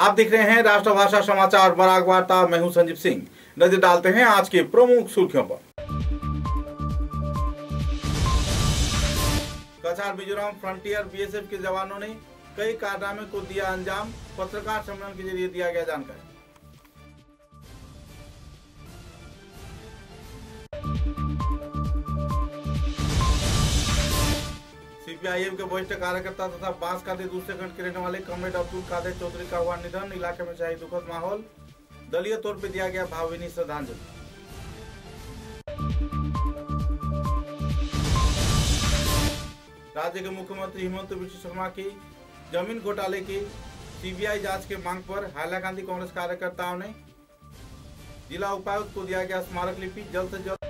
आप देख रहे हैं राष्ट्रभाषा समाचार बराक वार्ता। मैं हूं संजीव सिंह। नजर डालते हैं आज के प्रमुख सुर्खियों पर। कछार मिजोरम फ्रंटियर बीएसएफ के जवानों ने कई कारनामे को दिया अंजाम। पत्रकार सम्मेलन के जरिए दिया गया जानकारी। सीपीआईएम के वरिष्ठ कार्यकर्ता तथा बांसकांदी दूसरे खंड के रहने वाले कॉमरेड अब्दुल कादिर चौधरी का हुआ निधन। इलाके में चाहिए दुखद माहौल। दलीय तौर पर दिया गया भावभीनी श्रद्धांजलि। राज्य के मुख्यमंत्री हिमंत बिश्व शर्मा की जमीन घोटाले की सीबीआई जांच के मांग पर हाइलाकांदी कांग्रेस कार्यकर्ताओं ने जिला उपायुक्त को दिया गया स्मारक लिपि। जल्द से जल्द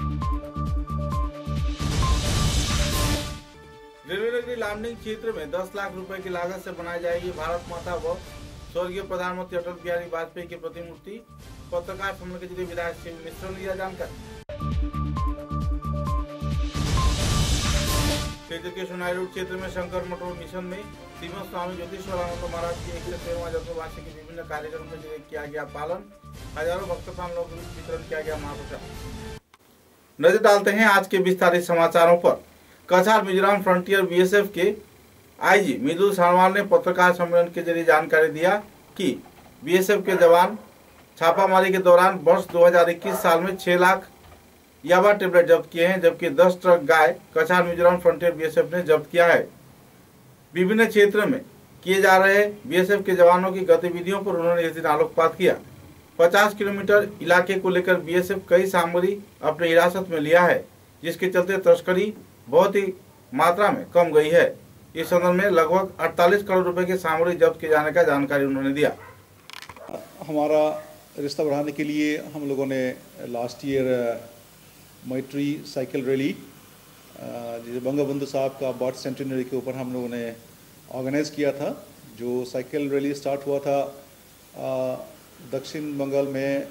रेलवे नगरी लामडिंग क्षेत्र में 10 लाख रुपए की लागत से बनाई जाएगी भारत माता व स्वर्गीय प्रधानमंत्री अटल बिहारी वाजपेयी की प्रतिमूर्ति। पत्रकार सम्मेलन के जरिए विधायक शिव मिश्र ने दिया जानकारी। क्षेत्र के सुनाई क्षेत्र में शंकर मटोर मिशन में श्रीमद स्वामी ज्योतिश्वरानंद महाराज की 113वां जन्मवार्षिकी के विभिन्न कार्यक्रमों के जरिए किया गया पालन। हजारों भक्तों लोगों के वितरण किया गया महाप्रसाद। नजर डालते हैं आज के विस्तारित समाचारों पर। कछार मिजोरम फ्रंटियर बीएसएफ के आईजी मृदुल सानवाल ने पत्रकार सम्मेलन के जरिए जानकारी दिया कि बीएसएफ के जवान छापामारी के दौरान वर्ष 2021 साल में 6 लाख याबा टेबलेट जब्त किए हैं, जबकि 10 ट्रक गाय कछार मिजोरम फ्रंटियर बीएसएफ ने जब्त किया है। विभिन्न क्षेत्र में किए जा रहे बीएसएफ के जवानों की गतिविधियों पर उन्होंने इस दिन आलोकपात किया। 50 किलोमीटर इलाके को लेकर बीएसएफ कई सामग्री अपनी हिरासत में लिया है, जिसके चलते तस्करी बहुत ही मात्रा में कम गई है। इस संदर्भ में लगभग 48 करोड़ रुपए की सामग्री जब्त किए जाने का जानकारी उन्होंने दिया। हमारा रिश्ता बढ़ाने के लिए हम लोगों ने लास्ट ईयर मैत्री साइकिल रैली जिसे बंगबंधु साहब का बर्थ सेंटेनरी के ऊपर हम लोगों ने ऑर्गेनाइज किया था। जो साइकिल रैली स्टार्ट हुआ था दक्षिण बंगाल में,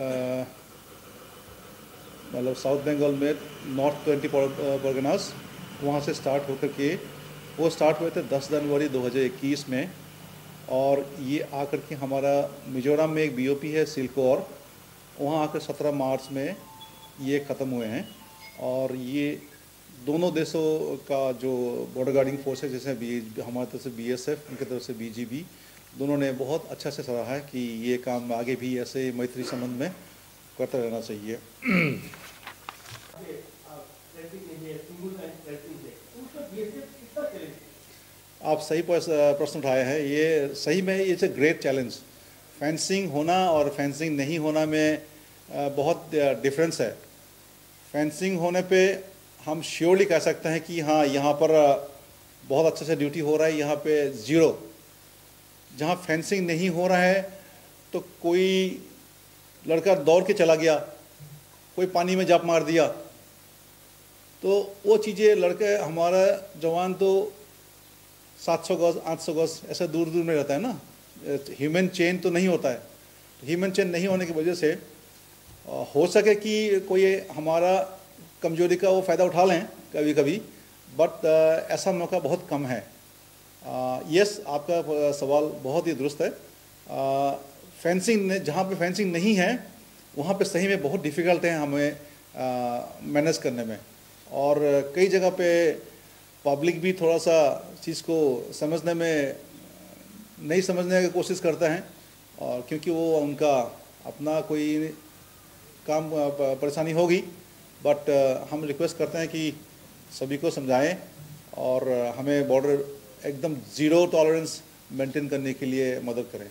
मतलब साउथ बंगाल में नॉर्थ 20 परगनास, वहाँ से स्टार्ट होकर के वो स्टार्ट हुए थे 10 जनवरी 2021 में। और ये आकर के हमारा मिजोरम में एक बीओपी है सिल्कोर, वहाँ आकर 17 मार्च में ये ख़त्म हुए हैं। और ये दोनों देशों का जो बॉर्डर गार्डिंग फोर्स है, जैसे हमारी तरफ से बीएसएफ, उनकी तरफ से बीजीबी, दोनों ने बहुत अच्छा से सराहा है कि ये काम आगे भी ऐसे मैत्री संबंध में करता रहना चाहिए। आप सही प्रश्न उठाए हैं। ये सही में it's a great challenge. Fencing होना और फेंसिंग नहीं होना में बहुत डिफरेंस है। फेंसिंग होने पे हम श्योरली कह सकते हैं कि हाँ, यहाँ पर बहुत अच्छे से ड्यूटी हो रहा है, यहाँ पे ज़ीरो। जहाँ फेंसिंग नहीं हो रहा है तो कोई लड़का दौड़ के चला गया, कोई पानी में जाप मार दिया, तो वो चीज़ें लड़के हमारा जवान तो 700 गज 800 गज ऐसे दूर दूर में रहता है ना, ह्यूमन चेन तो नहीं होता है। तो ह्यूमन चेन नहीं होने की वजह से हो सके कि कोई हमारा कमजोरी का वो फ़ायदा उठा लें कभी कभी, बट ऐसा मौका बहुत कम है। यस, आपका सवाल बहुत ही दुरुस्त है। फेंसिंग जहाँ पे फेंसिंग नहीं है वहाँ पे सही में बहुत डिफ़िकल्ट है हमें मैनेज करने में। और कई जगह पे पब्लिक भी थोड़ा सा चीज़ को समझने में नहीं समझने की कोशिश करता है, और क्योंकि वो उनका अपना कोई काम परेशानी होगी। बट हम रिक्वेस्ट करते हैं कि सभी को समझाएं और हमें बॉर्डर एकदम ज़ीरो टॉलरेंस मेंटेन करने के लिए मदद करें।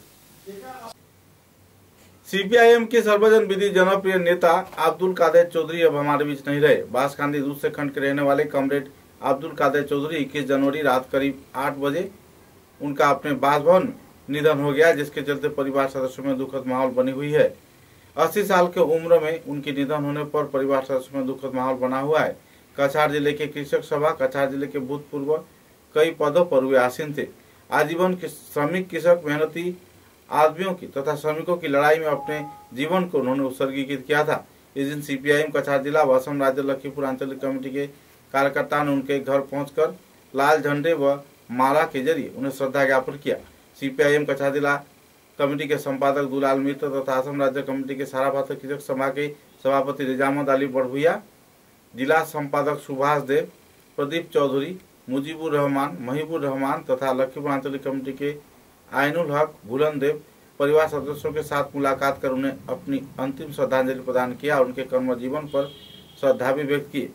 सीपीआईएम के सर्वजन विधि जनप्रिय नेता अब्दुल कादिर चौधरी अब हमारे बीच नहीं रहे। बांसकांदी दूसरे खंड के रहने वाले कॉमरेड अब्दुल कादिर चौधरी 21 जनवरी रात करीब 8 बजे उनका अपने बासभवन में निधन हो गया, जिसके चलते परिवार सदस्यों में दुखद माहौल बनी हुई है। 80 साल की उम्र में उनके निधन होने पर परिवार सदस्यों में दुखद माहौल बना हुआ है। कछार जिले के कृषक सभा कछार जिले के भूतपूर्व कई पदों पर वे आसीन थे। आजीवन श्रमिक कृषक मेहनती आदमियों की तथा श्रमिकों की लड़ाई में अपने जीवन को उन्होंने उत्सर्गीकृत किया था। इस दिन सीपीआईएम कछार जिला व असम राज्य लखीमपुर आंचलिक कमेटी के कार्यकर्ताओं ने उनके घर पहुंचकर लाल झंडे व माला के जरिए उन्हें श्रद्धा ज्ञापन किया। सीपीआईएम कछार जिला कमेटी के संपादक दुलाल मित्र तथा असम राज्य कमेटी के सारा भारतीय कृषक सभा के सभापति निजामत अली बड़भुइया, जिला संपादक सुभाष देव, प्रदीप चौधरी, मुजीबुर रहमान, महिबुर रहमान तथा लखीमपुर आंचलिक कमेटी के आइनुल हक, भूलन देव परिवार सदस्यों के साथ मुलाकात कर उन्हें अपनी अंतिम श्रद्धांजलि प्रदान किया और उनके कर्म जीवन पर श्रद्धा भी व्यक्त की।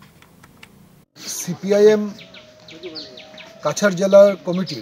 সিপিআইএম কাছাড় জেলার কমিটির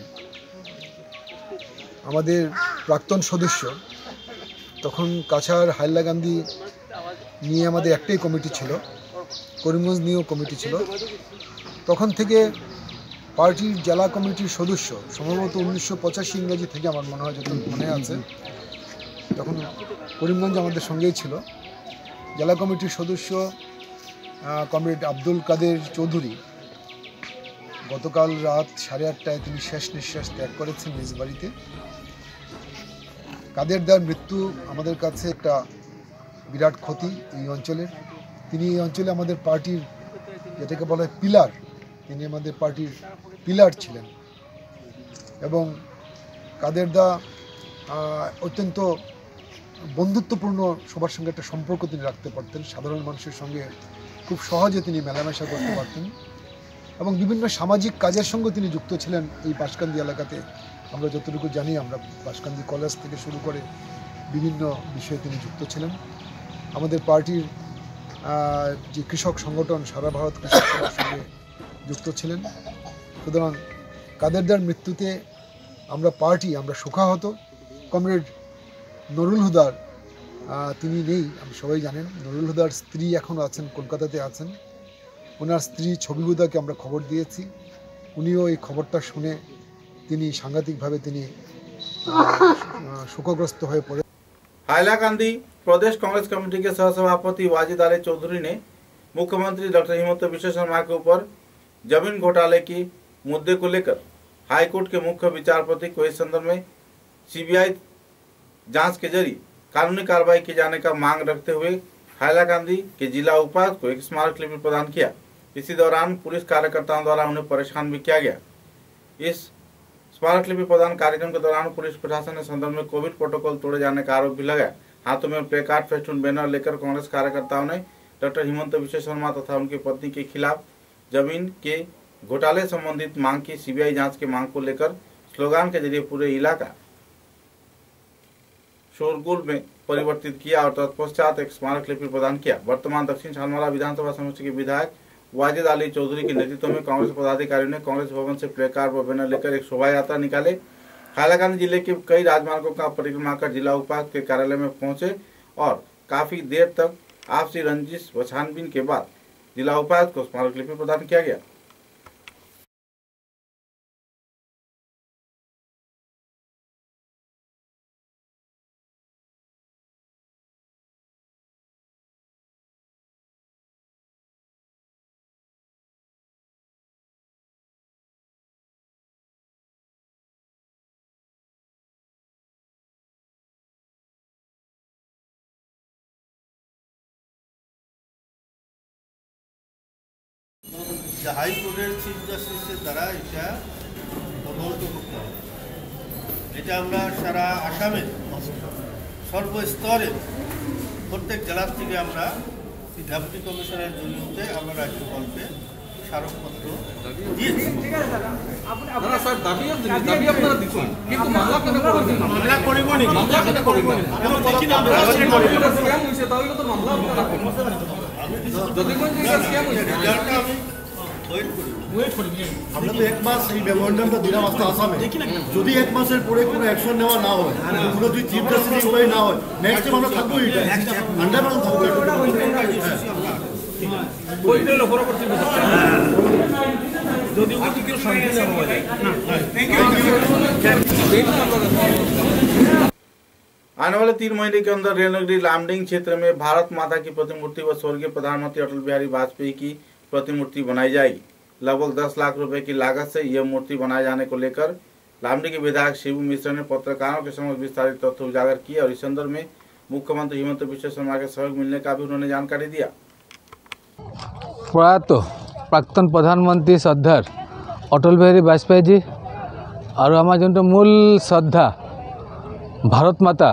আমাদের প্রাক্তন সদস্য, তখন কাছাড় হাইলাকান্দি নিয়ে আমাদের একটাই কমিটি ছিল, করিমগঞ্জ নিয়েও কমিটি ছিল। তখন থেকে পার্টির জেলা কমিটির সদস্য, সম্ভবত 1985 ইংরেজি থেকে আমার মনে হয়, যত মনে আছে, তখন করিমগঞ্জ আমাদের সঙ্গেই ছিল। জেলা কমিটির সদস্য কমরেড আব্দুল কাদের চৌধুরী গতকাল রাত 8:30টায় তিনি শেষ নিঃশ্বাস ত্যাগ করেছেন নিজ বাড়িতে। কাদের দার মৃত্যু আমাদের কাছে একটা বিরাট ক্ষতি এই অঞ্চলের। তিনি এই অঞ্চলে আমাদের পার্টির, যেটাকে বলা হয় পিলার, তিনি আমাদের পার্টির পিলার ছিলেন। এবং কাদের দা অত্যন্ত বন্ধুত্বপূর্ণ, সবার সঙ্গে একটা সম্পর্ক তিনি রাখতে পারতেন, সাধারণ মানুষের সঙ্গে খুব সহজে তিনি মেলামেশা করতে পারতেন এবং বিভিন্ন সামাজিক কাজের সঙ্গে তিনি যুক্ত ছিলেন। এই বাঁশকান্দি এলাকাতে আমরা যতটুকু জানি, আমরা বাঁশকান্দি কলেজ থেকে শুরু করে বিভিন্ন বিষয়ে তিনি যুক্ত ছিলেন। আমাদের পার্টির যে কৃষক সংগঠন, সারা ভারত কৃষক সভার সঙ্গে যুক্ত ছিলেন। সুতরাং কাদেরদার মৃত্যুতে আমরা শোকাহত। কমরেড নুরুল হুদার তিনি নেই, আপনি সবাই জানেন। নুরুল হুদার স্ত্রী এখনও আছেন, কলকাতাতে আছেন। ওনার স্ত্রী ছবিগুদাকে আমরা খবর দিয়েছি, উনিও এই খবরটা শুনে তিনি সাংঘাতিকভাবে তিনি শোকগ্রস্ত হয়ে পড়ে। हाइलाकांदी प्रदेश कांग्रेस कमेटी के सहसभापति वाजिद अली चौधरी ने मुख्यमंत्री डॉक्टर हिमंत बिश्व शर्मा के ऊपर जमीन घोटाले की मुद्दे को लेकर हाईकोर्ट के मुख्य विचारपति को इस संदर्भ में सीबीआई जांच के जरिए कानूनी कार्रवाई किए जाने का मांग रखते हुए हाइलाकांदी के जिला उपायुक्त को एक स्मारक लिपि प्रदान किया। इसी दौरान पुलिस कार्यकर्ताओं द्वारा उन्हें परेशान भी किया गया। इस स्मारक लिपि प्रदान कार्यक्रम के दौरान पुलिस प्रशासन ने संदर्भ में कोविड प्रोटोकॉल तोड़े जाने का आरोप भी लगाया। हाथों में प्ले कार्ड, फेस्टून, बैनर लेकर कांग्रेस कार्यकर्ताओं ने डॉक्टर हिमंत बिश्व शर्मा तथा उनकी पत्नी के खिलाफ जमीन के घोटाले संबंधित मांग की सीबीआई जांच की मांग को लेकर स्लोगान के जरिए पूरे इलाका शोरगुल में परिवर्तित किया और तत्पश्चात एक स्मारक लिपि प्रदान किया। वर्तमान दक्षिण छानमारा विधानसभा समष्टि के विधायक वाजिद अली चौधरी के नेतृत्व में कांग्रेस पदाधिकारियों ने कांग्रेस भवन से प्ले कार्ड व बैनर लेकर एक शोभा यात्रा निकाले। हाइलाकांदी जिले के कई राजमार्गों का परिक्रमा कर जिला उपायुक्त के कार्यालय में पहुंचे और काफी देर तक आपसी रंजिश व छानबीन के बाद जिला उपायुक्त को स्मारक लिपि प्रदान किया गया। হাইকোর্টের চিফ জাস্টিসের দ্বারা এটা তদন্ত করতে হবে। এটা আমরা সারা আসামের সর্বস্তরে প্রত্যেক জেলার থেকে আমরা ডেপুটি কমিশনের জরিয়তে আমরা রাজ্যপালকে স্মারকপত্র দিয়েছি। আমরা তো এক মাস এই মেমোরেন্ডামটা দিলাম আজকে আসামে, যদি এক মাসের পরে কোনো অ্যাকশন নেওয়া না হয়, কোনো যদি চিফ জাস্টিস ইনকোয়ারি না হয়, নেক্সট টাইম আমরা থাকবো, এটা 100% থাকবো। आने वाले 3 महीने के अंदर रेलनगरी लामडिंग क्षेत्र में भारत माता की प्रतिमूर्ति व स्वर्गीय प्रधानमंत्री अटल बिहारी वाजपेयी की प्रतिमूर्ति बनाई जाएगी। लगभग 10 लाख रुपए की लागत से यह मूर्ति बनाए जाने को लेकर लामडिंग के विधायक शिबू मिश्रा ने पत्रकारों के समक्ष विस्तारित तथ्य उजागर किए और इस संदर्भ में मुख्यमंत्री हिमंत बिश्व शर्मा के सहयोग मिलने का भी उन्होंने जानकारी दिया। प्रयात प्राक्तन प्रधानमंत्री श्रद्धार अटल बिहारी वाजपेयी जी और आम जो मूल श्रद्धा ভাৰত মাতা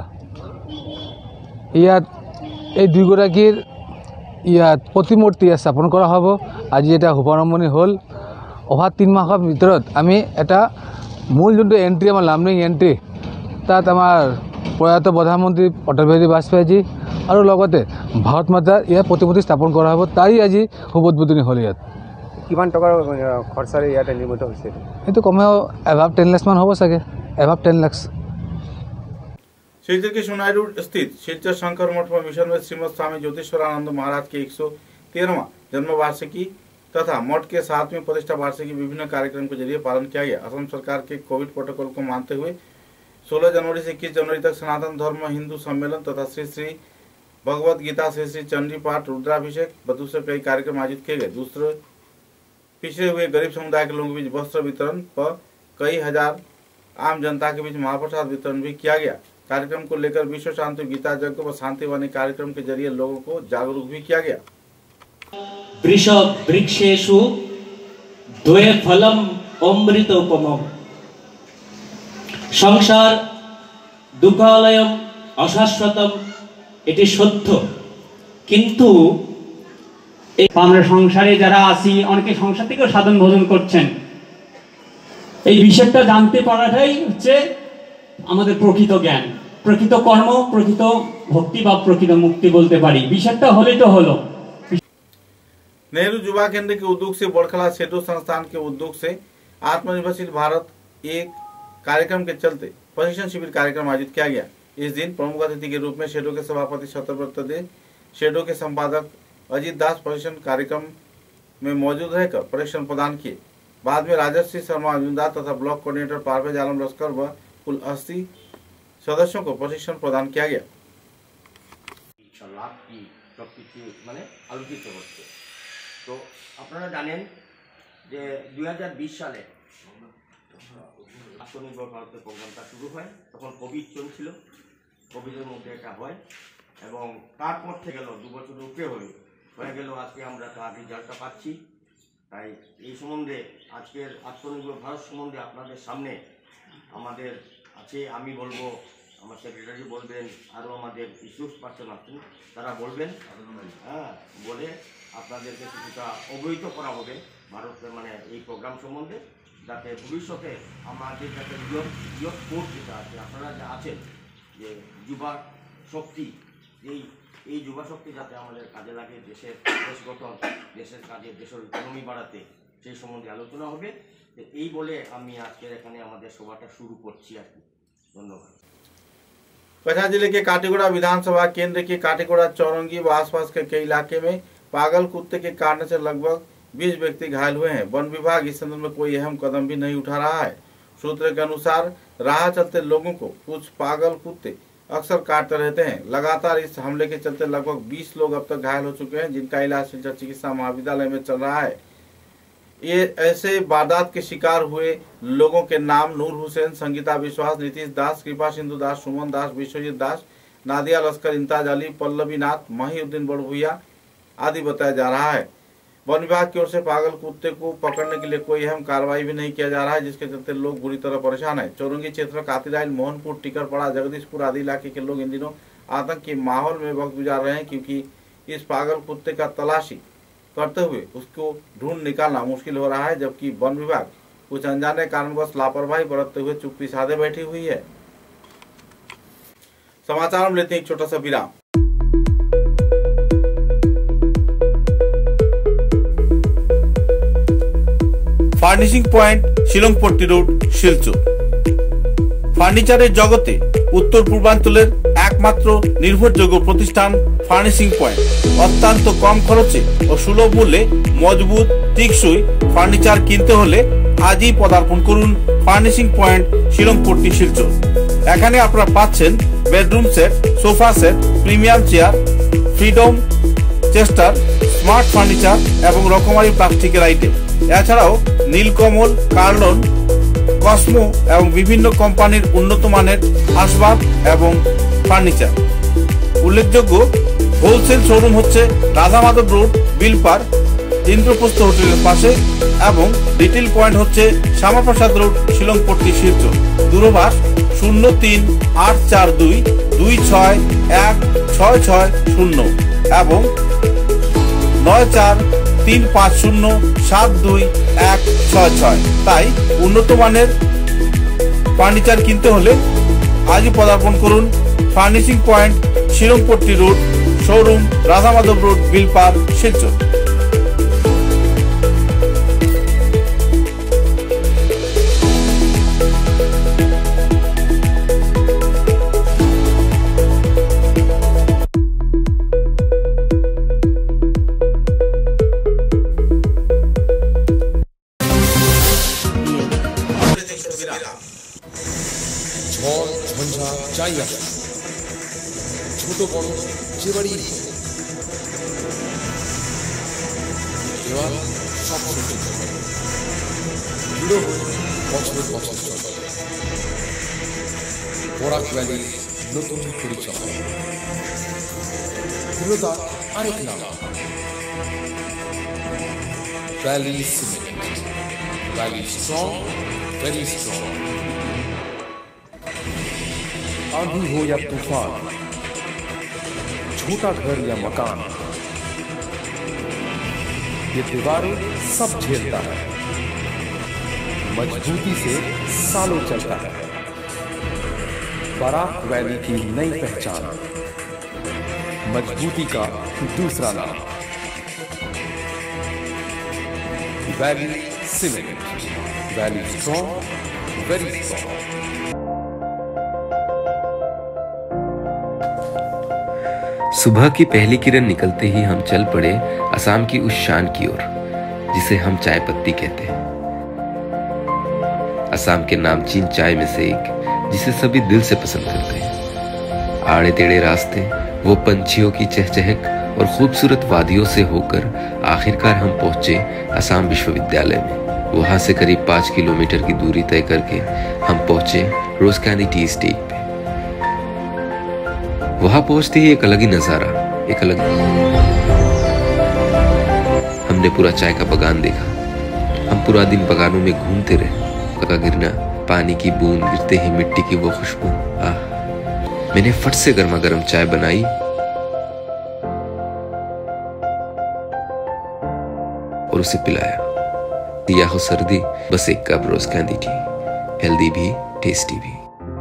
ইয়াত এই দুইগৰাকীৰ ইয়াত প্ৰতিমূৰ্তি স্থাপন কৰা হ'ব। আজি এটা শুভাৰম্ভণি হ'ল। অহা 3 মাহৰ ভিতৰত আমি এটা মূল যোনটো এণ্ট্ৰি আমাৰ লামডিং এণ্ট্ৰি তাত আমাৰ প্ৰয়াত প্ৰধানমন্ত্ৰী অটল বিহাৰী বাজপেয়ীজী আৰু লগতে ভাৰত মাতাৰ ইয়াত প্ৰতিমূৰ্তি স্থাপন কৰা হ'ব। তাই আজি শুভ উদ্বোধনী হ'ল। ইয়াত কিমান টকাৰ খৰচাৰে ইয়াত নিৰ্মিত হৈছে? এইটো কমেও এভাব 10 লাখ মান হ'ব চাগে, এভাব 10 লাখ। शिलचर के सोनाई रोड स्थित शिलचर शंकर मठ मिशन में श्रीमद स्वामी ज्योतिश्वरानंद महाराज के 113वां जन्म वार्षिकी तथा मठ के 7वीं प्रतिष्ठा वार्षिकी विभिन्न कार्यक्रम के जरिए पालन किया गया। असम सरकार के कोविड प्रोटोकॉल को मानते हुए 16 जनवरी से 21 जनवरी तक सनातन धर्म हिंदू सम्मेलन तथा श्री श्री भगवत गीता श्री श्री चंडी पाठ रुद्राभिषेक दूसरे कई कार्यक्रम आयोजित किए गए। दूसरे पिछड़े हुए गरीब समुदाय के लोगों के बीच वस्त्र वितरण व कई हजार आम जनता के बीच महाप्रसाद वितरण भी किया गया। कार्यक्रम को लेकर विश्व शांति गीता यज्ञ व शांति वाणी कार्यक्रम के जरिए लोगों को जागरूक भी किया गया। वृषभ वृक्षेषु द्वे फलम अमृत उपमम संसार दुःखालयम अशाश्वतम এটি সত্য, কিন্তু আমরা সংসারে যারা আছি অনেকে সংসার থেকেও সাধন ভোজন করছেন। এই বিষয়টা জানতে পারাটাই হচ্ছে আমাদের প্রকৃত জ্ঞান, প্রকৃত কর্ম, প্রকৃত ভক্তি বা প্রকৃত মুক্তি বলতে পারি। বিষয়টা হলেই তো হলো। नेहरू युवा केंद्र के उद्योग से बड़खला सेठो संस्थान के उद्योग से आत्मनिर्भरशील भारत एक कार्यक्रम के चलते प्रशिक्षण शिविर कार्यक्रम आयोजित किया गया। इस दिन प्रमुख अतिथि के रूप में शेडो के सभापति शतव्रत दे, शेडो के संपादक अजीत दास प्रशिक्षण कार्यक्रम में मौजूद रहकर प्रशिक्षण प्रदान किए। बाद में राजश्री शर्मा मजूमदार तथा ब्लॉक कोऑर्डिनेटर पारवेज आलम लश्कर व कुल 80 सदस्यों को प्रशिक्षण प्रदान किया गया। মানে আলোচিত হচ্ছে। তো আপনারা জানেন যে 2020 সালে আত্মনির্ভর ভারতের প্রোগ্রামটা শুরু হয়, তখন কোভিড চলছিল, কোভিডের মধ্যে এটা হয় এবং তারপর থেকে গেল 2 বছর উপরে হয়ে গেল, আজকে আমরা তার রেজাল্টটা পাচ্ছি। তাই এই সম্বন্ধে আজকের আত্মনির্ভর ভারত সম্বন্ধে আপনাদের সামনে আমাদের আছে, আমি বলবো, আমার সেক্রেটারি বলবেন, আরও আমাদের ইস্যুস পার্সন আছেন তারা বলবেন, বলে আপনাদেরকে কিছুটা অবহিত করা হবে ভারতের মানে এই প্রোগ্রাম সম্বন্ধে, যাতে ভবিষ্যতে আমাদের যাতে ইয়ত ফোর্স যেটা আছে, আপনারা যা আছেন যে যুবা শক্তি, এই যুবা শক্তি যাতে আমাদের কাজে লাগে, দেশ গঠন, দেশের কাজে, দেশের ইকোনমি বাড়াতে, সেই সম্বন্ধে আলোচনা হবে। এই বলে আমি আজকের এখানে আমাদের সভাটা শুরু করছি আর কি। ধন্যবাদ। कछा जिले के काटीगुड़ा विधानसभा केंद्र के काटीगुड़ा चौरंगी व आसपास के कई इलाके में पागल कुत्ते के काटने से लगभग 20 व्यक्ति घायल हुए हैं। वन विभाग इस संदर्भ में कोई अहम कदम भी नहीं उठा रहा है। सूत्र के अनुसार राह चलते लोगों को कुछ पागल कुत्ते अक्सर काटते रहते हैं। लगातार इस हमले के चलते लगभग 20 लोग अब तक घायल हो चुके हैं, जिनका इलाज शिलचर चिकित्सा महाविद्यालय में चल रहा है। ये ऐसे वारदात के शिकार हुए लोगों के नाम नूर हुसैन, संगीता विश्वास, नीतीश दास, कृपा सिंधु दास, सुमन दास, विश्वजीत दास, नादिया लश्कर, इंताज अली, पल्लवी नाथ, महीउद्दीन बड़भुइया आदि बताया जा रहा है। वन विभाग की ओर से पागल कुत्ते को पकड़ने के लिए कोई अहम कार्रवाई भी नहीं किया जा रहा है, जिसके चलते लोग बुरी तरह परेशान है। चौरंगी क्षेत्र कातिराइल, मोहनपुर, टिकरपड़ा, जगदीशपुर आदि इलाके के लोग इन दिनों आतंक के माहौल में वक्त गुजार रहे हैं, क्योंकि इस पागल कुत्ते का तलाशी करते हुए उसको ढूंढ निकालना मुश्किल हो रहा है, जबकि वन विभाग कुछ अनजाने कारणवश लापरवाही बरतते हुए चुप्पी साधे बैठी हुई है। समाचार में लेते हैं एक छोटा सा विराम। Furnishing point Shillongpatti road Silchar. ফার্নিচারের জগতে উত্তর পূর্বাঞ্চলের একমাত্র নির্ভরযোগ্য প্রতিষ্ঠান ফার্নিশিং পয়েন্ট। অত্যন্ত কম খরচে ও সুলভ মূল্যে মজবুত টেকসই ফার্নিচার কিনতে হলে আজই পদার্পণ করুন ফার্নিশিং পয়েন্ট শিলংপট্টি শিলচর। এখানে আপনারা পাচ্ছেন bedroom set, sofa set, premium chair, freedom chester, smart furniture এবং রকমারি প্লাস্টিকের আইটেম। এছাড়াও নীলকমল, কার্লন, কসমো এবং বিভিন্ন কোম্পানির উন্নত মানের আসবাব এবং ফার্নিচার। উল্লেখযোগ্য হোলসেল শোরুম হচ্ছে রাধামাধব রোড, বিলপার, ইন্দ্রপ্রস্থ হোটেলের পাশে এবং রিটেল পয়েন্ট হচ্ছে শ্যামাপ্রসাদ রোড, শিলংপট্টি শিলচর। দূরভাষ 03-842-26-166-0 এবং 94-350-72-166। তাই উন্নত মানের ফার্নিচার কিনতে হলে আজই পদার্পণ করুন furnishing point, Shillongpatti road, showroom, Radha Madhab road, Bilpar, Silchar. ঝড় ঝঞ্ঝা যাই আসে, ছোট বড় যে বাড়ি দেওয়াল সব সহ্য করে দৃঢ় বছর বছর চলে। বরাক ভ্যালি নতুন পরিচয়, দৃঢ়তা আরেক নাম valley cement. Valley strong, very strong. आंधी हो या तूफान, छोटा घर या मकान, ये दीवारें सब झेलता है, मजबूती से सालों चलता है। बराक वैली की नई पहचान, मजबूती का दूसरा नाम valley cement. Valley strong, very strong. सुबह की पहली किरण निकलते ही हम चल पड़े असम की उस शान की ओर जिसे हम चाय पत्ती कहते हैं। असम के नामचीन चाय में से एक जिसे सभी दिल से पसंद करते हैं। आड़े टेढ़े रास्ते, वो पंछियों की चहचहक और खूबसूरत वादियों से होकर आखिरकार हम पहुंचे असम विश्वविद्यालय में। वहां से करीब 5 किलोमीटर की दूरी तय करके हम पहुंचे रोज कैंडी टी स्टेट पे। वहां पहुंचते ही एक अलग ही नजारा, एक अलग हमने पूरा चाय का बागान देखा। हम पूरा दिन बागानों में घूमते रहे। का गिरना, पानी की बूंद गिरते ही मिट्टी की वो खुशबू, आह। मैंने फट से गर्मा गर्म चाय बनाई और उसे पिलाया। या हो सर्दी, बस एक cup rose candy tea, healthy भी टेस्टी भी।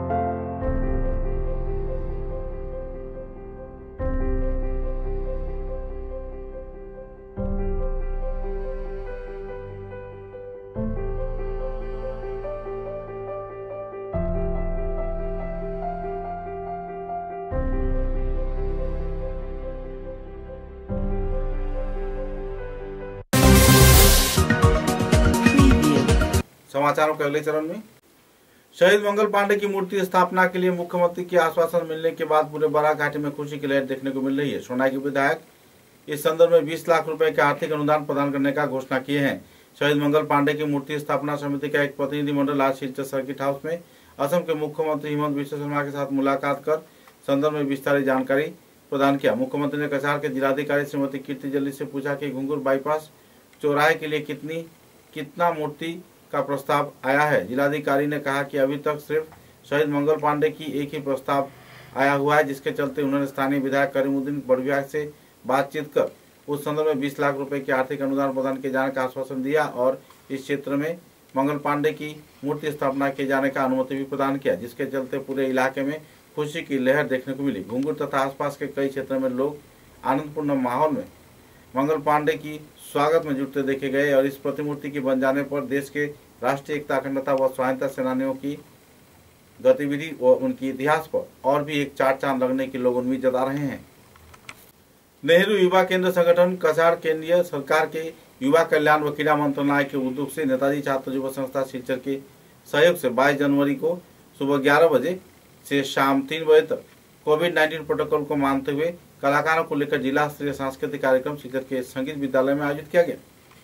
समाचारों के अगले चरण में शहीद मंगल पांडे की मूर्ति स्थापना के लिए मुख्यमंत्री के आश्वासन मिलने के बाद पूरे बराक घाटी में खुशी की लहर देखने को मिल रही है। सोनाई के विधायक इस संदर्भ में 20 लाख रुपए के आर्थिक अनुदान प्रदान करने का घोषणा किए हैं। शहीद मंगल पांडे की मूर्ति स्थापना समिति का एक प्रतिनिधिमंडल आज शिलचर सर्किट हाउस में असम के मुख्यमंत्री हेमंत बिस्वा शर्मा के साथ मुलाकात कर संदर्भ में विस्तारित जानकारी प्रदान किया। मुख्यमंत्री ने कछार के जिलाधिकारी श्रीमती कीर्ति जल्दी से पूछा कि घुंगुर बाईपास चौराहे के लिए कितना मूर्ति का प्रस्ताव आया है। जिलाधिकारी ने कहा कि अभी तक सिर्फ शहीद मंगल पांडे की एक ही प्रस्ताव आया हुआ है, जिसके चलते उन्होंने स्थानीय विधायक करीमुद्दीन बड़विया से बातचीत कर उस संदर्भ में 20 लाख रुपए के आर्थिक अनुदान प्रदान किए जाने का आश्वासन दिया और इस क्षेत्र में मंगल पांडे की मूर्ति स्थापना किए जाने का अनुमति भी प्रदान किया, जिसके चलते पूरे इलाके में खुशी की लहर देखने को मिली। घुंगुर तथा आसपास के कई क्षेत्रों में लोग आनंदपूर्ण माहौल में मंगल पांडे की स्वागत में जुटते देखे गए और इस प्रतिमूर्ति के बन जाने पर देश के राष्ट्रीय एकता, अखंडता व स्वाधीनता सेनानियों की गतिविधि और उनके इतिहास पर और भी एक चार चांद लगने की लोग उम्मीद जता रहे हैं। नेहरू युवा केंद्र संगठन कछार केंद्रीय सरकार के युवा कल्याण व क्रीड़ा मंत्रालय के उद्योग से नेताजी छात्र युवा संस्था शिलचर के सहयोग से 22 जनवरी को सुबह 11 बजे से शाम 3 बजे तक कोविड-19 प्रोटोकॉल को मानते हुए कलाकारों को लेकर जिला स्तरीय सांस्कृतिक कार्यक्रम शिलचर के संगीत विद्यालय में आयोजित किया गया।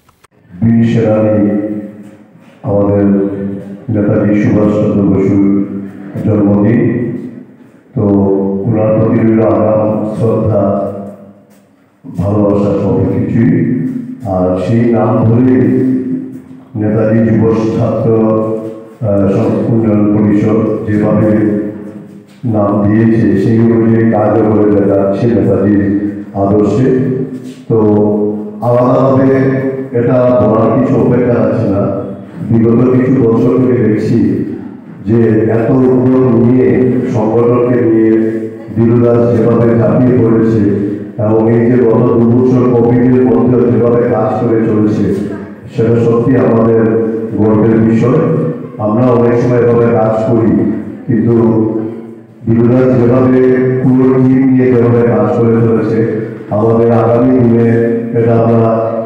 আমাদের নেতাজি সুভাষচন্দ্র বসুর জন্মদিন, তো ওনার প্রতি রইল আগাম শ্রদ্ধা, ভালোবাসা সব কিছুই। আর সেই নাম ধরে নেতাজি যুব ছাত্র উন্নয়ন পরিষদ যেভাবে নাম দিয়েছে সেই অনুযায়ী কাজও করে যাচ্ছে নেতাজির আদর্শে। তো আলাদাভাবে এটা বলার কিছু অপেক্ষা আছে না। বিগত কিছু বছর থেকে দেখছি যে এত উদ্যোগ নিয়ে সংগঠনকে নিয়ে দিলুদাস যেভাবে ঝাঁপিয়ে পড়েছে এবং এই যে গত 2 বছর কোভিডের মধ্যে যেভাবে কাজ করে চলেছে সেটা সত্যি আমাদের গর্বের বিষয়। আমরা অনেক সময় এভাবে কাজ করি, কিন্তু দিলুদাস যেভাবে পুরো টিম নিয়ে যেভাবে কাজ করে চলেছে আমাদের আগামী দিনে এটা আমরা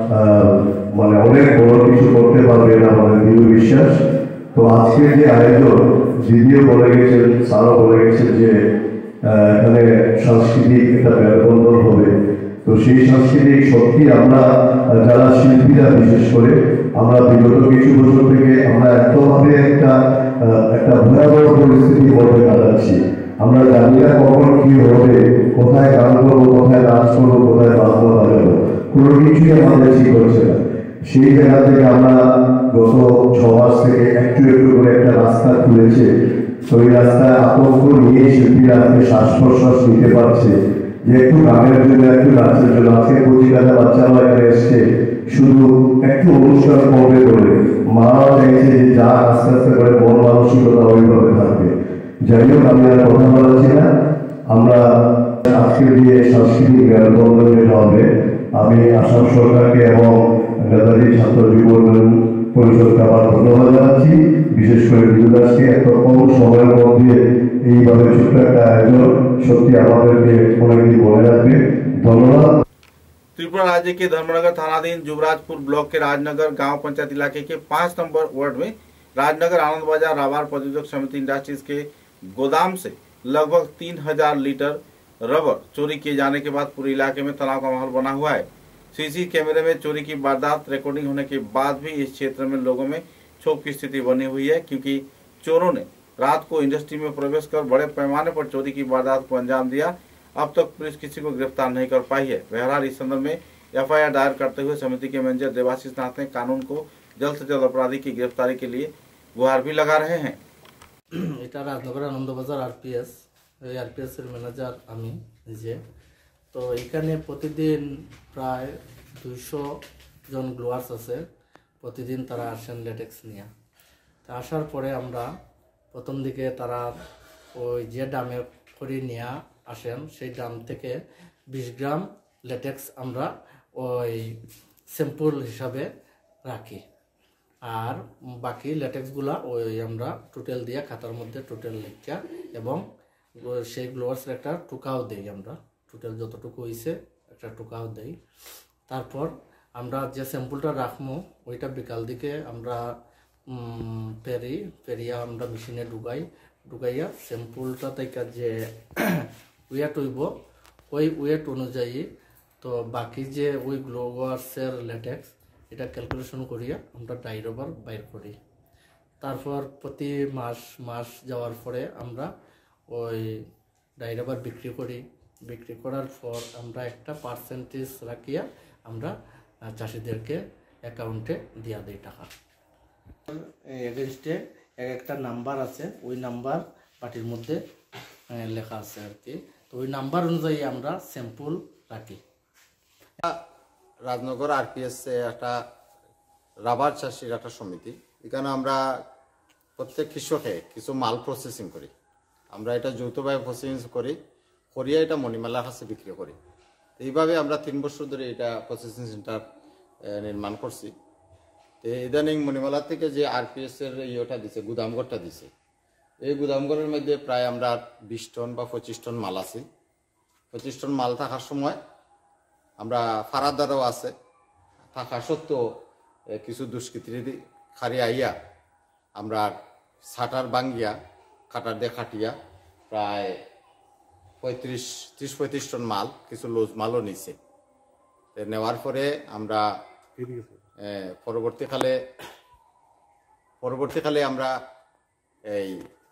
মানে অনেক বড় কিছু করতে পারবে এটা আমাদের দৃঢ় বিশ্বাস। তো আজকের যে আয়োজন দিদিও বলে গেছেন, স্যারও বলে গেছেন যে এখানে সাংস্কৃতিক একটা মেলবন্ধন হবে। তো সেই সাংস্কৃতিক সত্যি আমরা যারা শিল্পীরা বিশেষ করে আমরা বিগত কিছু বছর থেকে আমরা এতভাবে একটা ভয়াবহ পরিস্থিতির মধ্যে কাটাচ্ছি। আমরা জানি না কখন কি হবে, কোথায় গান করবো, কোথায় নাচ করবো, কোথায় বাজনা বাজাবো, কোনো কিছুই আমাদের ঠিক হচ্ছে না। সেই জায়গা থেকে আমরা গত 6 মাস থেকে একটু একটু করে একটা রাস্তা খুলেছে। তো এই রাস্তায় আতঙ্ক নিয়ে শিল্পীরা আজকে শ্বাস প্রশ্বাস নিতে পারছে যে একটু গানের জন্য, একটু নাচের জন্য। আজকে 25,000 বাচ্চারা এখানে এসছে শুধু একটু অনুষ্ঠান করবে বলে। মারাও চাইছে যে যা আস্তে আস্তে করে মন মানসিকতা ওইভাবে থাকবে। যাই হোক, আমি আর কথা বলাচ্ছি না। আমরা আজকের যে সাংস্কৃতিক মেলবন্ধন যেটা হবে, আমি আসাম সরকারকে এবং নেতাজি ছাত্র যুব উন্নয়ন পরিষদকে আবার ধন্যবাদ জানাচ্ছি। বিশেষ করে দিলুদাসকে এত কম সময়ের মধ্যে এইভাবে ছোট্ট একটা আয়োজন সত্যি আমাদেরকে অনেকদিন মনে রাখবে। ধন্যবাদ। त्रिपुरा राज्य के धर्मनगर थानाधीन जुबराजपुर ब्लॉक के राजनगर गांव पंचायत इलाके के 5 नंबर वार्ड में राजनगर आनंद बाजार राबार प्रयोजक समिति इंडस्ट्रीज के गोदाम से लगभग 3000 लीटर रबर चोरी किए जाने के बाद पूरे इलाके में तनाव का माहौल बना हुआ है। सीसी कैमरे में चोरी की वारदात रिकॉर्डिंग होने के बाद भी इस क्षेत्र में लोगों में क्षोभ की स्थिति बनी हुई है, क्योंकि चोरों ने रात को इंडस्ट्री में प्रवेश कर बड़े पैमाने पर चोरी की वारदात को अंजाम दिया। अब तक पुलिस किसी को गिरफ्तार नहीं कर पाई है। बहरहाल इस संदर्भ में FIR दायर करते हुए समिति के मैनेजर देवाशीष नाथ ने कानून को जल्द से जल्द अपराधी की गिरफ्तारी के लिए गुहार भी लगा रहे हैं। এটা রাজনগর আনন্দবাজার RPS, এই RPS এর ম্যানেজার আমি নিজে। তো এখানে প্রতিদিন প্রায় 200 জন গ্লোয়ার্স আছে, প্রতিদিন তারা আসেন লেটেক্স নিয়ে। তা আসার পরে আমরা প্রথম দিকে তারা ওই যে ডামে করে নিয়ে আসেন সেই ডাম থেকে 20 গ্রাম লেটেক্স আমরা ওই স্যাম্পল হিসাবে রাখি, আর বাকি লেটেক্সগুলা ওই আমরা টোটাল দিয়ে খাতার মধ্যে টোটাল লিখা এবং সেই গ্লোয়ার্সের একটা টুকাও দেই। আমরা টোটাল যতটুকু হয়েছে একটা টুকাও দেই। তারপর আমরা যে স্যাম্পলটা রাখবো ওইটা বিকাল দিকে আমরা পেরিয়া আমরা মেশিনে ঢুকাইয়া স্যাম্পলটা থেকে যে ওয়েট হইব ওই ওয়েট অনুযায়ী তো বাকি যে ওই গ্লোয়ার্সের লেটেক্স এটা ক্যালকুলেশন করিয়া আমরা ডাইরবার বাইর করি। তারপর প্রতি মাস যাওয়ার পরে আমরা ওই ডাইরবার বিক্রি করি। বিক্রি করার পর আমরা একটা পার্সেন্টেজ রাখিয়া আমরা চাষিদেরকে অ্যাকাউন্টে দিয়া দিই টাকা। এগেনস্টে একটা নাম্বার আছে, ওই নাম্বার পার্টির মধ্যে লেখা আছে আর কি। তো ওই নাম্বার অনুযায়ী আমরা স্যাম্পল রাখি। রাজনগর RPS একটা রাবার চাষির একটা সমিতি। এখানে আমরা প্রত্যেক কৃষকে কিছু মাল প্রসেসিং করি। আমরা এটা যৌথভাবে প্রসেসিং করিয়া এটা মণিমেলার কাছে বিক্রি করি। এইভাবে আমরা 3 বছর ধরে এটা প্রসেসিং সেন্টার নির্মাণ করছি। তো ইদানিং মণিমেলা থেকে যে RPS এর ইয়েটা দিছে, গুদামঘরটা দিছে, এই গুদামঘরের মধ্যে প্রায় আমরা 20 টন বা 25 টন মাল আছে। 25 টন মাল থাকার সময় আমরা ফারাদারও আছে, থাকা সত্ত্বেও কিছু দুষ্কৃতী খারি আইয়া আমরা শাটার ভাঙ্গিয়া কাটার দিয়ে কাটিয়া প্রায় 30-35 টন মাল, কিছু লুজ মালও নিছে। নেওয়ার পরে আমরা পরবর্তীকালে আমরা এই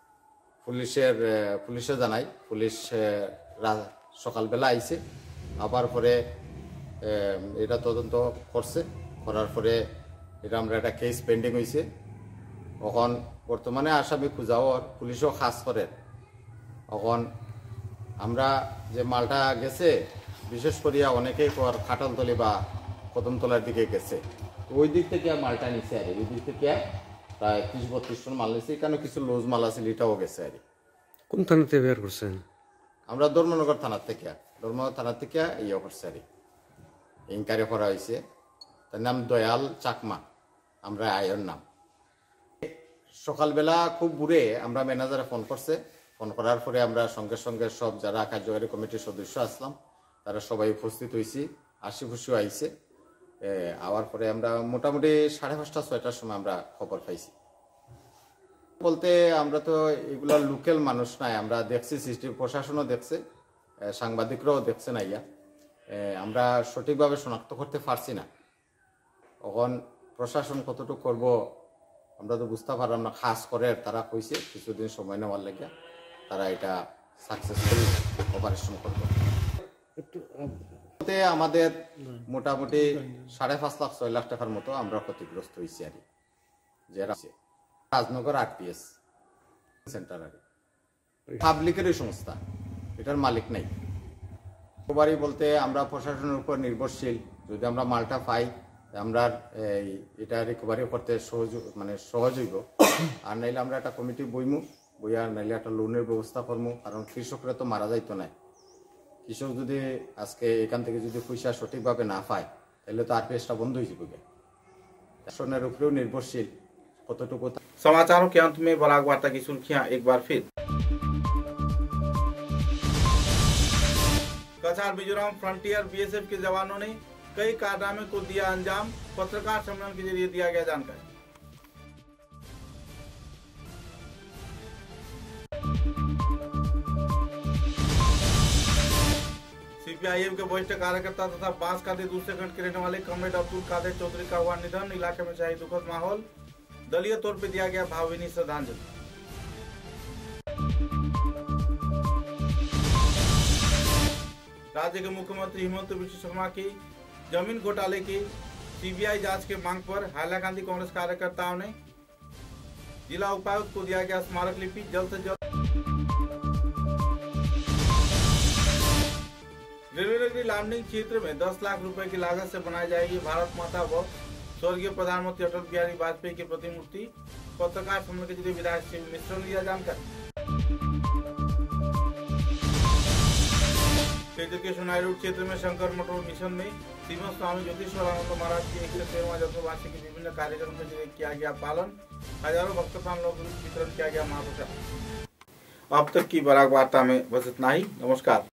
পুলিশে জানাই। পুলিশ সকালবেলা আইছে, আবার পরে এটা তদন্ত করছে, করার পরে এটা আমরা একটা কেস পেন্ডিং হয়েছে। এখন বর্তমানে আসামি খুঁজাওয়ার পুলিশও খাস করে এখন আমরা যে মালটা গেছে বিশেষ করিয়া অনেকেই পর খাটালতলি বা কদমতলার দিকে গেছে, ওই দিক থেকে মালটা নিছে আর ওই দিক থেকে প্রায় 30-32 টন মাল নিছে। এখানে কিছু লুজ মাল আছে, এটাও গেছে আর। কোন থানাতে বের করছেন? আমরা ধর্মনগর থানার থেকে ইয়ে করছে আর, ইনকোয়ারি করা হয়েছে। তার নাম দয়াল চাকমা, আমরা আয়ের নাম। সকালবেলা খুব বুড়ে আমরা ম্যানেজারে ফোন করছে, ফোন করার পরে আমরা সঙ্গে সঙ্গে সব যারা কার্যকারী কমিটির সদস্য আসলাম তারা সবাই উপস্থিত হয়েছি, আশি খুশিও আইছে। আওয়ার পরে আমরা মোটামুটি 5:30-6টার সময় আমরা খবর পাইছি। বলতে আমরা তো এগুলা লোকাল মানুষ নাই, আমরা দেখছি সিসিটিভি, প্রশাসনও দেখছে, সাংবাদিকরাও দেখছে না, আমরা সঠিকভাবে শনাক্ত করতে পারছি না। এখন প্রশাসন কতটুকু করব আমরা তো বুঝতে পারলাম না। খাস করে তারা কইছে কিছুদিন সময় নেওয়ার লাগে তারা এটা সাকসেসফুল অপারেশন করবে। আমাদের মোটামুটি 5.5-6 লাখ টাকার মতো আমরা ক্ষতিগ্রস্ত হয়েছি আর, যে রাজনগর RPS সেন্টার আর পাবলিকেরই সংস্থা, এটার মালিক নাই। সবারই বলতে আমরা প্রশাসনের উপর নির্ভরশীল। যদি আমরা মালটা পাই আমরা এটা রিকভারি করতে সহজ হইব, আর নাইলে আমরা একটা কমিটি বইয়া নাইলে একটা লোনের ব্যবস্থা করবো। কারণ কৃষকরা তো মারা যাইতো না, কৃষক যদি আজকে এখান থেকে যদি পয়সা সঠিকভাবে না পায় তাহলে তো RPSটা বন্ধ হয়ে যাবে। প্রশাসনের উপরেও নির্ভরশীল কতটুকু। समाचारों के अंत में बराक वार्ता की सुर्खियां एक बार फिर। कछार मिजोरम फ्रंटियर BSF के जवानों ने कई कारनामे को दिया अंजाम, पत्रकार सम्मेलन के जरिए दिया गया जानकारी। CPIM के वरिष्ठ कार्यकर्ता तथा बांसकादी दूसरे खंड के रहने वाले कमरेड अब्दुल कादिर चौधरी का हुआ निधन, इलाके में चाहिए दुखद माहौल, दलीय तौर पर दिया गया भावभीनी श्रद्धांजलि। राज्य के मुख्यमंत्री हिमंत बिश्व शर्मा की जमीन घोटाले की CBI जांच के मांग पर हाइलाकांदी कांग्रेस कार्यकर्ताओं ने जिला उपायुक्त को दिया गया स्मारक लिपि। जल्द से जल्द रेलवे नगरी लामडिंग क्षेत्र में 10 लाख रुपए की लागत से बनाई जाएगी भारत माता व स्वर्गीय प्रधानमंत्री अटल बिहारी वाजपेयी की प्रतिमूर्ति। पत्रकार सम्मेलन के जरिए विधायक शिव मिश्र ने दिया जानकारी। क्षेत्र के सोनाई रोड क्षेत्र में शंकर मठोर मिशन में श्रीमद स्वामी ज्योतिषवरानंद महाराज की 113वां जन्मवार्षिकी के विभिन्न कार्यक्रमों के जरिए किया गया पालन। हजारों भक्त प्राण लोग वितरण किया गया महाप्रसाद। अब तक की बराक वार्ता में बस इतना ही। नमस्कार।